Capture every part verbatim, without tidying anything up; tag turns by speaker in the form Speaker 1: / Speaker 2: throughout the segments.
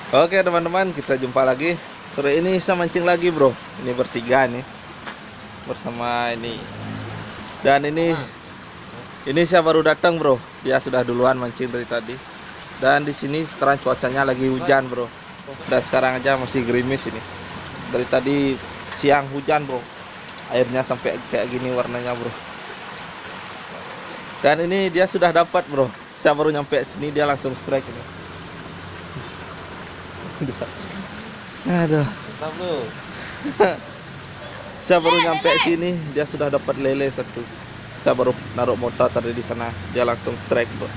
Speaker 1: Oke teman-teman, kita jumpa lagi. Sore ini saya mancing lagi bro. Ini bertiga nih bersama ini. Dan ini ini saya baru datang bro. Dia sudah duluan mancing dari tadi. Dan di sini sekarang cuacanya lagi hujan bro. Dan sekarang aja masih gerimis ini. Dari tadi siang hujan bro. Airnya sampai kayak gini warnanya bro. Dan ini dia sudah dapat bro. Saya baru nyampe sini dia langsung strike ini. Aduh. Saya baru nyampe sini dia sudah dapat lele satu. Saya baru naruh motor tadi di sana, dia langsung strike bro.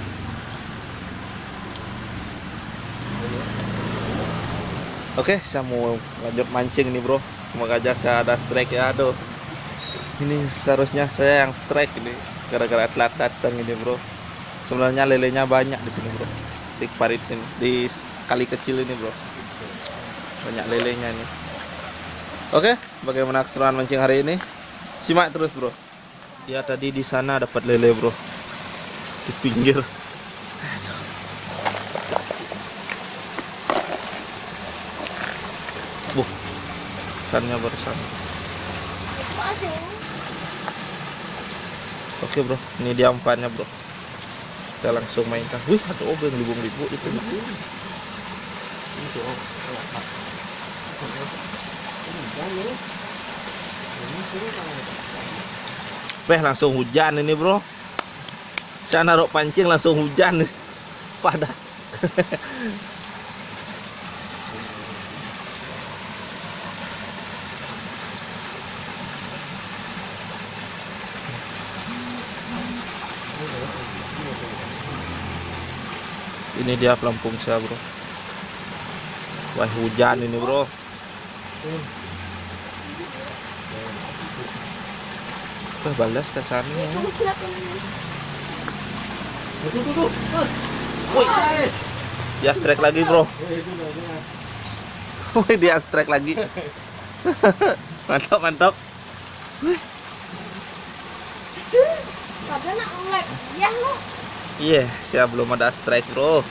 Speaker 1: Oke, saya mau lanjut mancing nih bro. Semoga aja saya ada strike ya. Aduh, ini seharusnya saya yang strike ini gara-gara telat datang ini bro. Sebenarnya lelenya banyak di sini bro, di parit ini, di kali kecil ini bro. Banyak lelenya nih. Oke, bagaimana keseruan mancing hari ini? Simak terus bro. Ya tadi di sana dapat lele bro, di pinggir. Buh, sannya barusan. Oke bro, ini dia umpannya bro. Kita langsung mainkan. Wih, ada obeng libung-libung itu. Peh langsung hujan ini bro. Saya naruh pancing langsung hujan nih. Pada. Ini dia pelampung saya bro. Wah hujan ini bro. Wah balas kasarnya. Wih, dia strike lagi bro. Wih, dia strike lagi. Mantap mantap. Iya, yeah, saya belum ada strike bro.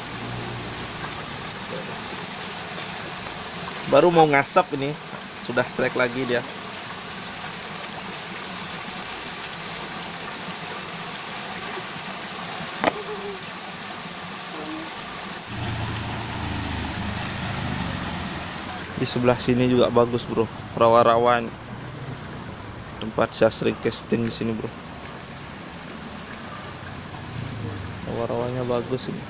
Speaker 1: Baru mau ngasap ini, sudah strike lagi dia. Di sebelah sini juga bagus bro, rawa-rawa tempat saya sering casting di sini bro. Rawa-rawanya bagus ini.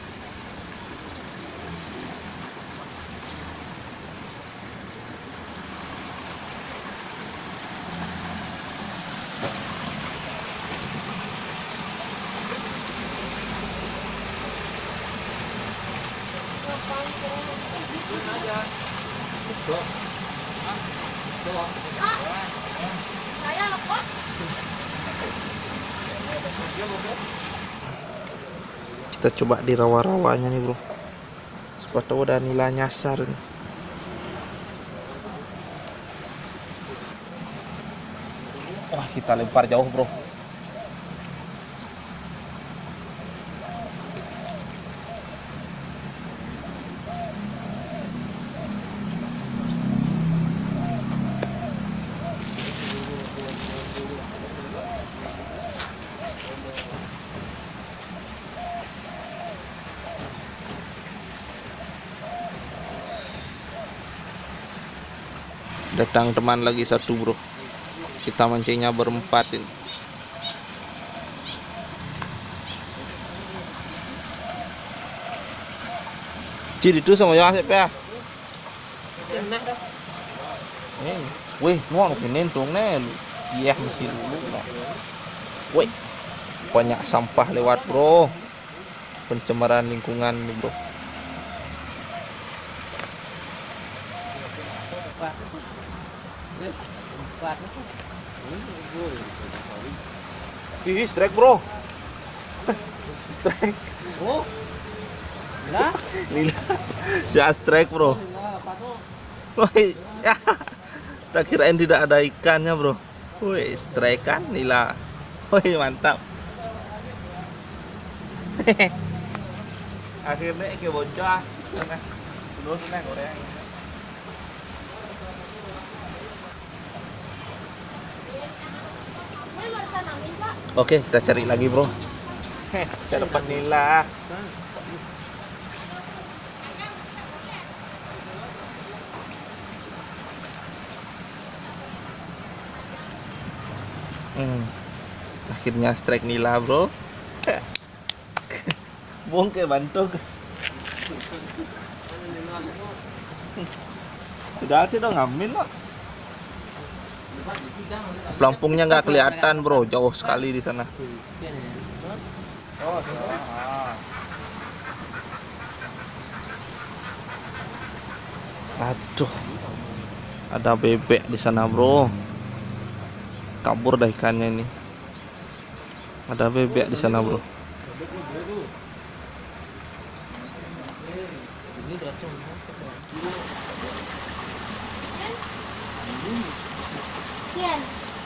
Speaker 1: Kita coba di rawa-rawanya nih bro. Siapa tahu ada nila nyasar nih. Wah, kita lempar jauh bro. Datang teman lagi satu bro. Kita mancingnya berempat ini. Ciri itu sama ya ya. Eh, wih, nuang kinin tung nih. Iya mesti dulu. Wih, banyak sampah lewat bro. Pencemaran lingkungan nih bro. Ih, strike bro. Strike. Oh. Nila. Nila. Saya strike bro. Woi, ya. Tak kirain tidak ada ikannya bro. Woi, strike kan nila. Woi, mantap. Akhirnya ke bocah. Oke, kita cari lagi, bro. Heh, saya dapat nila. Hmm. Akhirnya strike nila, bro. Bongke bantu. Udah sih dong ngambil loh. Pelampungnya nggak kelihatan, bro, jauh sekali di sana. Aduh, ada bebek di sana, bro. Kabur dah ikannya ini. Ada bebek di sana, bro.
Speaker 2: Kian.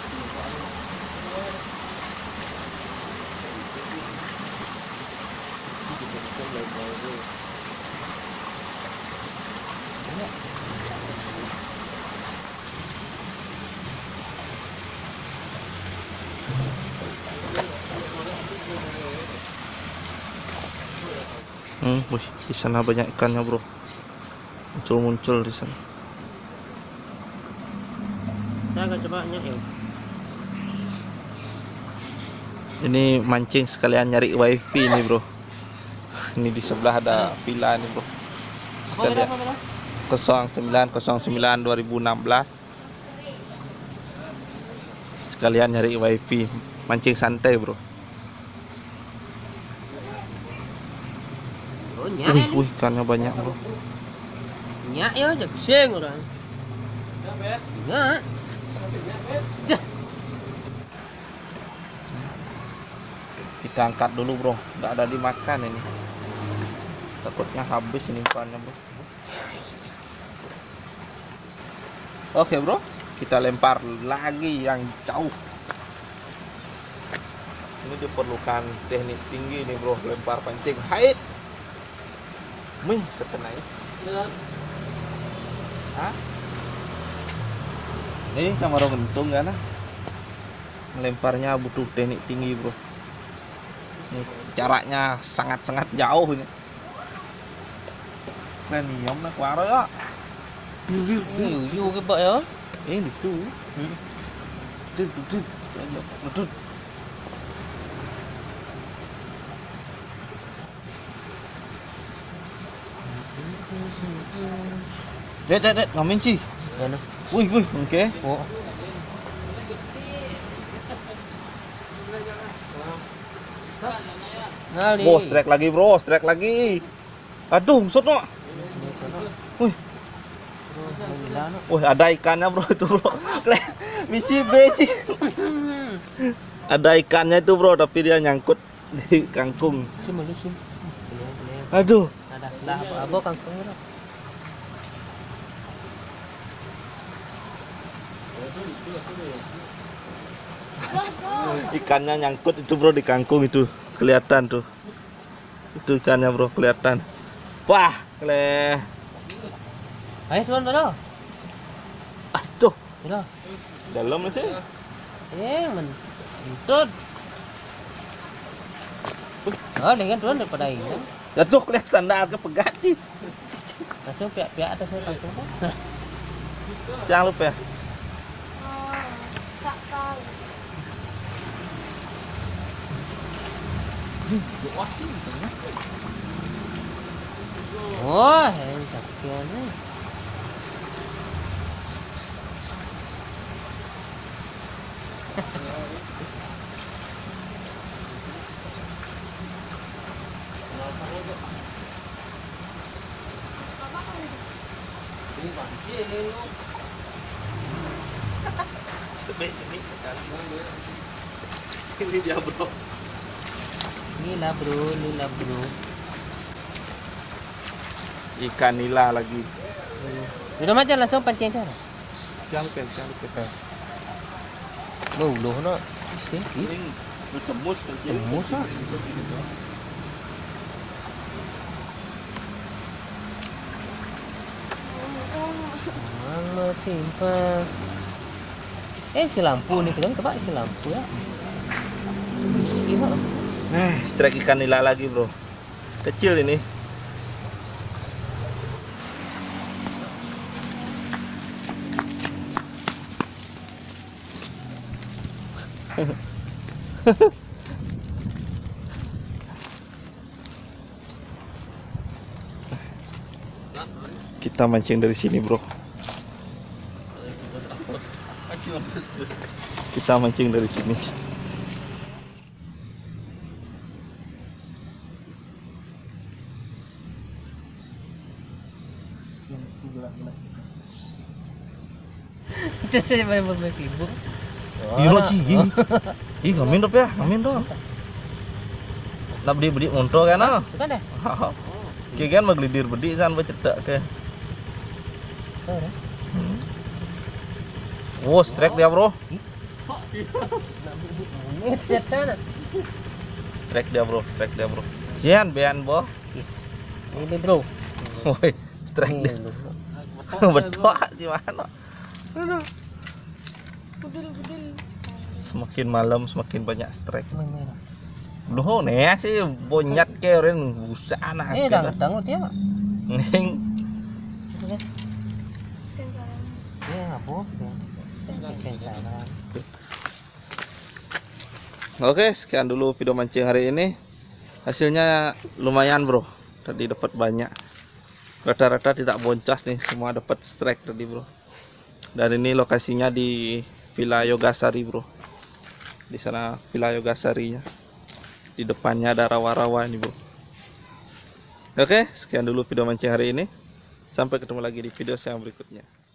Speaker 1: Hmm, wih, di sana banyak ikannya, bro. Muncul-muncul di sana.
Speaker 3: Saya akan coba nyari.
Speaker 1: Ini mancing sekalian nyari wifi nih, bro. Ini di sebelah ada villa nih, bro. Sekalian nol sembilan nol sembilan dua ribu enam belas. Sekalian nyari wifi, mancing santai, bro.
Speaker 3: Oh,
Speaker 1: Wih,
Speaker 3: nyak.
Speaker 1: wih, ikannya banyak, bro.
Speaker 3: Nyak ya, jak sing orang. Nyak. Dah.
Speaker 1: Kita angkat dulu, bro. Nggak ada dimakan ini. Takutnya habis ini ikannya, bro. Oke, bro. Kita lempar lagi yang jauh. Ini diperlukan teknik tinggi nih, bro. Lempar pancing height. Wih, sekenais. Hah? Ini sama orang gentung kan? Melemparnya butuh teknik tinggi, bro. Ini jaraknya sangat-sangat jauh ini. Keren nih, nak kuara ya.
Speaker 3: Yu yu ke bak ya.
Speaker 1: Ini tuh.
Speaker 3: Hmm.
Speaker 1: Tuh, tuh, tuh. Tuh. Dek, dek, dek, ngamen sih.
Speaker 3: Mana?
Speaker 1: Wih, wih, oke.
Speaker 3: Oh. Ngali.
Speaker 1: Bro, strike lagi, bro, strike lagi. Aduh, maksud no. Wih, wih, ada ikannya, bro, itu, bro. Misi B sih. Ada ikannya itu, bro, tapi dia nyangkut di kangkung.
Speaker 3: Sim lu sim.
Speaker 1: Aduh.
Speaker 3: Ada lah apa kangkung ora.
Speaker 1: Ikannya nyangkut itu, bro, di kangkung itu. Kelihatan tuh. Itu ikannya, bro, kelihatan. Wah, keleh.
Speaker 3: Ayo tuan mana?
Speaker 1: Aduh,
Speaker 3: Mana?
Speaker 1: dalam sih.
Speaker 3: Eh, men. Entut. Oh, dengan tuan daripada ini.
Speaker 1: Jatuh, kelihatan sandal ke pegat sih.
Speaker 3: Langsung pihak-pihak atasnya kangkung.
Speaker 1: Jangan lupa ya.
Speaker 2: Tak tahu.
Speaker 3: Wah, yang cakian ni.
Speaker 1: Ini dia, bro.
Speaker 3: Nila bro, nila bro.
Speaker 1: Ikan nila lagi.
Speaker 3: Udah macam langsung pancing cara.
Speaker 1: Jangan lupa, jangan lupa.
Speaker 3: Mau loh nak. Sih.
Speaker 1: Ini bertembus kecil.
Speaker 3: Tembus lah. Mama timpa. Eh, si lampu nih kan, coba si lampu ya. Gimana?
Speaker 1: Eh, strike ikan nila lagi, bro. Kecil ini. Kita mancing dari sini, bro. Kita mancing dari sini.
Speaker 3: Itu saya main main sibuk.
Speaker 1: Iro cigi. Ih, ngamin dong ya, ngamin dong. Nak bedi-bedi monto kan ah.
Speaker 3: Bukan deh.
Speaker 1: Kian maglidir bedi san bacedak ke. Oh, strike dia, bro. Strike dia, bro. Strike dia, bro. Kian bean, bro.
Speaker 3: Ini, bro.
Speaker 1: Woi, strike dia. Betul gimana? Aduh. Semakin malam semakin banyak strike. Duh, nih sih bonyat keren busa anak.
Speaker 3: Eh, dah tanggut ya.
Speaker 1: Ning.
Speaker 3: Ya, apa?
Speaker 1: Oke, sekian dulu video mancing hari ini. Hasilnya lumayan, bro. Tadi dapat banyak. Rata-rata tidak boncas nih, semua dapat strike tadi, bro. Dan ini lokasinya di Villa Yogasari, bro. Di sana Villa Yogasarinya. Di depannya ada rawa-rawa ini, bro. Oke, sekian dulu video mancing hari ini. Sampai ketemu lagi di video saya berikutnya.